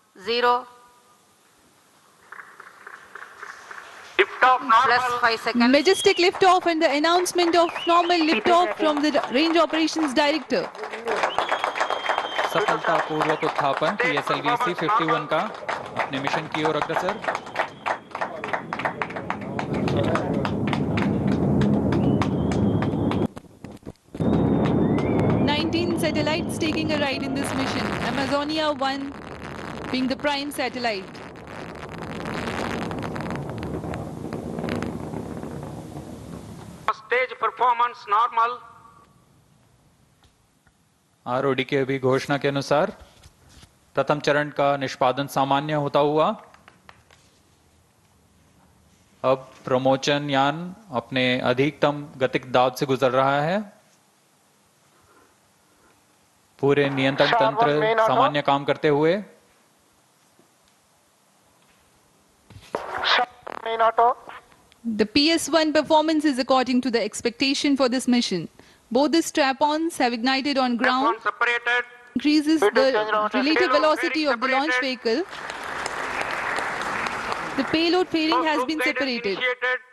0. Liftoff Plus normal. 5 seconds. Majestic liftoff and the announcement of normal liftoff from the Range Operations Director. सफलतापूर्वक उत्थापन PSLV C-51 का अपने mission की ओर अग्रसर। Satellites taking a ride in this mission. Amazonia 1 being the prime satellite. Stage performance normal. ROD के अभी घोषणा के अनुसार प्रथम चरण का निष्पादन सामान्य होता हुआ अब प्रमोचन यान अपने अधिकतम गतिक दाब से गुजर रहा है। पूरे नियंत्रण तंत्र सामान्य काम करते हुए The PS-1 performance is according to the expectation for this mission. Both the strap-ons have ignited on ground, increases the relative velocity of the launch vehicle. The payload fairing has been separated.